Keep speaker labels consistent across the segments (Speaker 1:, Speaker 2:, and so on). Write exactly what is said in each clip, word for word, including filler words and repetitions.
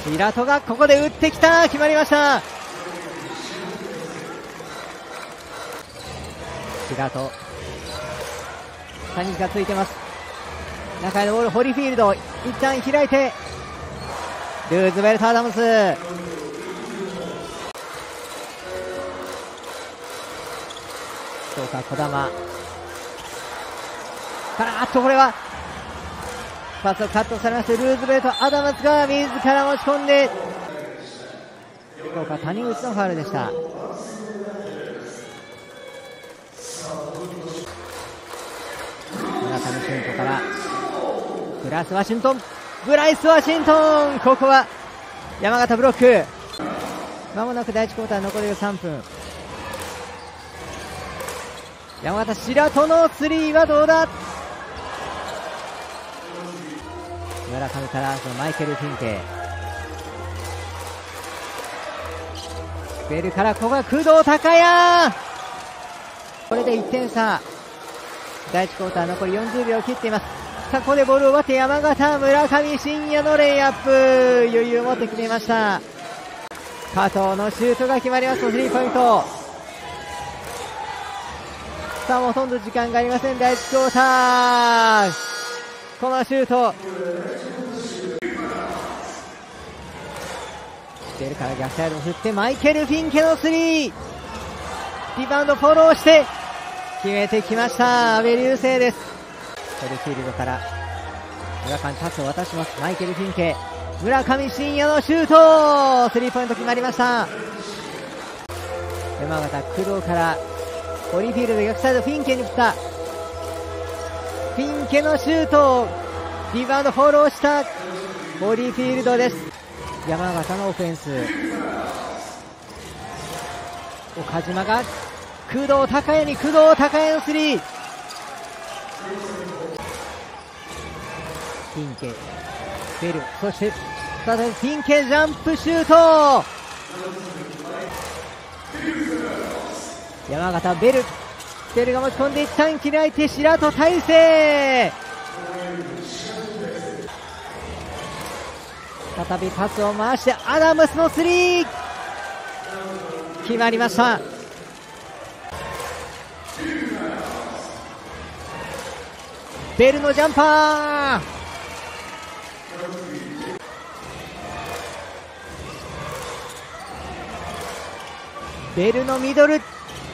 Speaker 1: 平戸がここで打ってきた。決まりました。平戸、谷がついてます。中へのボール、ホリフィールド、一旦開いてルーズベルト・アダムス、どうか。児玉から、あっとこれはパスをカットされまして、ルーズベルト・アダムスが自ら持ち込んで、どうか。谷口のファウルでした。村上俊斗からブライス・ワシントン、ブライス・ワシントン、ここは山形ブロック。まもなくだいいちクォーター残りさんぷん。山形、白戸のスリーはどうだ。村上からマイケル・フィンケ、ベルからここは工藤孝也、これでいってん差。だいいちクォーター残りよんじゅうびょうを切っています。さあここでボールを奪って山形、村上信也のレイアップ、余裕を持って決めました。加藤のシュートが決まりますとスリーポイント。さあもうほとんど時間がありません。だいいちクォーター、このシュート、ベルから逆サイドを振ってマイケル・フィンケのスリー、リバウンドフォローして決めてきました。阿部流星です。ホリフィールドから村上にパスを渡します。マイケル・フィンケ、村上信也のシュート、スリーポイント決まりました。山形、工藤からホリフィールド逆サイド、フィンケに振った。フィンケのシュート、リバウンドフォローしたホリフィールドです。山形のオフェンス、岡島が工藤孝也に、工藤孝也のスリー、フィンケ、ベル、そして再びフィンケ、ジャンプシュート、山形、ベル、ベルが持ち込んで一旦開いて白戸大勢、再びパスを回してアダムスのスリー、決まりました。ベルのジャンパー、ベルのミドル、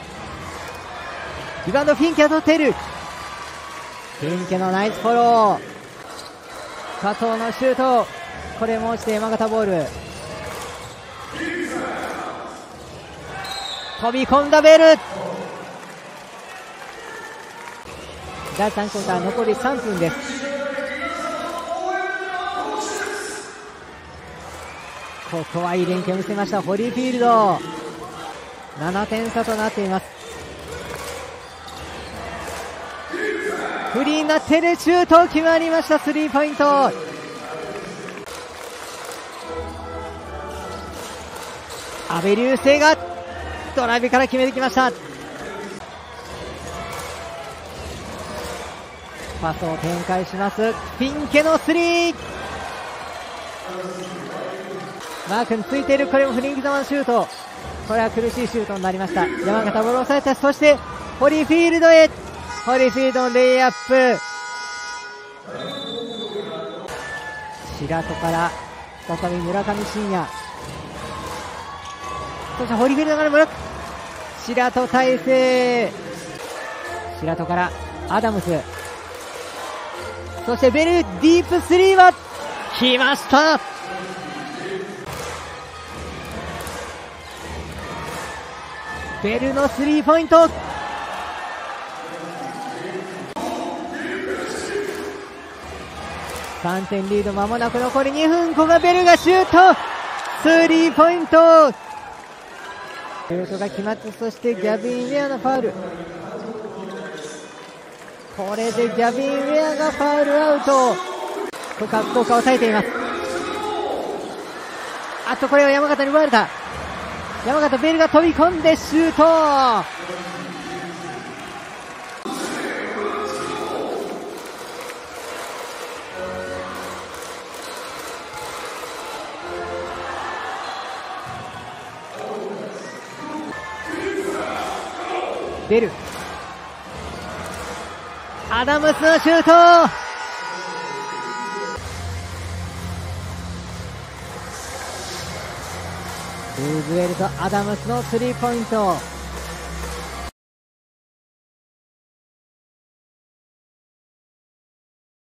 Speaker 1: リバウンドフィンケが取っている。フィンケのナイスフォロー、加藤のシュート、これも落ちて山形ボール、飛び込んだベル。だいさんクォーター残りさんぷんです。ここはいい連携を見せましたホリフィールド、ななてん差となっています。フリーになっているシュート決まりました。スリーポイント、阿部流星がドライブから決めてきました。パスを展開します。フィンケのスリー、マークについている。これもフリンギザマンシュート、これは苦しいシュートになりました。山形ボールを抑えて、そしてホリフィールドへ、ホリフィールドのレイアップ、白戸から再び村上信也、そしてホリフィールドから村白戸大勢、白戸からアダムス、そしてベル、ディープスリーは来ました。ベルのスリーポイント、さんてんリード、間もなく残りにふん。ここがベルがシュート、スリーポイント、シュートが決まって、そしてギャビン・ウェアのファウル、これでギャビン・ウェアがファウルアウト、ここは福岡を抑えています。あとこれは山形に奪われた。山形、ベルが飛び込んでシュート、 出る。アダムスのシュート。ルーズウェルト・アダムスのスリーポイント。